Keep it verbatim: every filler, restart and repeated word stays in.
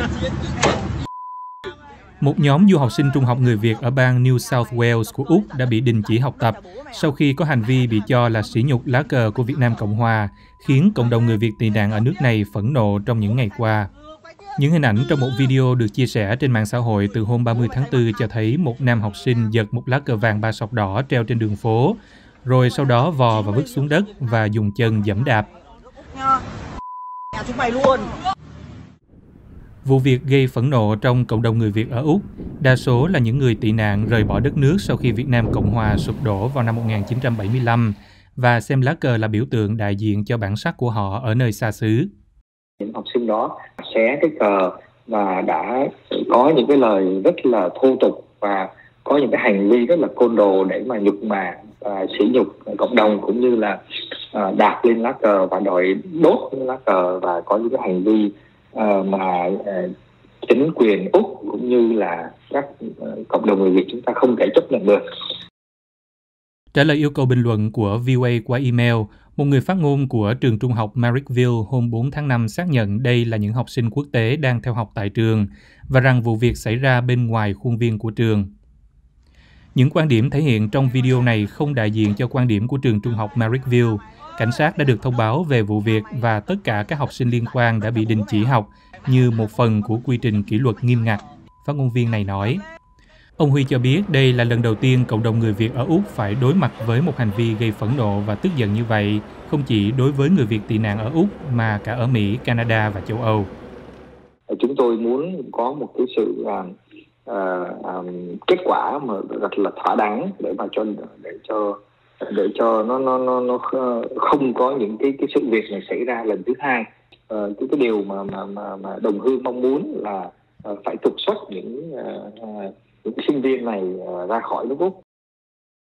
Một nhóm du học sinh trung học người Việt ở bang New South Wales của Úc đã bị đình chỉ học tập sau khi có hành vi bị cho là sỉ nhục lá cờ của Việt Nam Cộng Hòa, khiến cộng đồng người Việt tị nạn ở nước này phẫn nộ trong những ngày qua. Những hình ảnh trong một video được chia sẻ trên mạng xã hội từ hôm ba mươi tháng tư cho thấy một nam học sinh giật một lá cờ vàng ba sọc đỏ treo trên đường phố, rồi sau đó vò và vứt xuống đất và dùng chân giẫm đạp. Chúng mày luôn. Vụ việc gây phẫn nộ trong cộng đồng người Việt ở Úc, đa số là những người tị nạn rời bỏ đất nước sau khi Việt Nam Cộng Hòa sụp đổ vào năm một nghìn chín trăm bảy mươi lăm và xem lá cờ là biểu tượng đại diện cho bản sắc của họ ở nơi xa xứ. Những học sinh đó xé cái cờ và đã có những cái lời rất là thô tục và có những cái hành vi rất là côn đồ để mà nhục mạ và sỉ nhục cộng đồng, cũng như là uh, đạp lên lá cờ và đòi đốt lá cờ, và có những cái hành vi uh, mà uh, chính quyền Úc cũng như là các uh, cộng đồng người Việt chúng ta không thể chấp nhận được. Trả lời yêu cầu bình luận của vê o a qua email, một người phát ngôn của trường trung học Marrickville hôm bốn tháng năm xác nhận đây là những học sinh quốc tế đang theo học tại trường và rằng vụ việc xảy ra bên ngoài khuôn viên của trường. Những quan điểm thể hiện trong video này không đại diện cho quan điểm của trường trung học Marrickville. Cảnh sát đã được thông báo về vụ việc và tất cả các học sinh liên quan đã bị đình chỉ học như một phần của quy trình kỷ luật nghiêm ngặt, phát ngôn viên này nói. Ông Huy cho biết đây là lần đầu tiên cộng đồng người Việt ở Úc phải đối mặt với một hành vi gây phẫn nộ và tức giận như vậy, không chỉ đối với người Việt tị nạn ở Úc mà cả ở Mỹ, Canada và châu Âu. Chúng tôi muốn có một cái sự uh, uh, um, kết quả mà rất là thỏa đáng để mà cho để cho để cho nó nó nó nó không có những cái cái sự việc này xảy ra lần thứ hai. Uh, cái cái điều mà mà mà, mà đồng hương mong muốn là uh, phải trục xuất những uh, uh, những sinh viên này uh, ra khỏi nước Úc.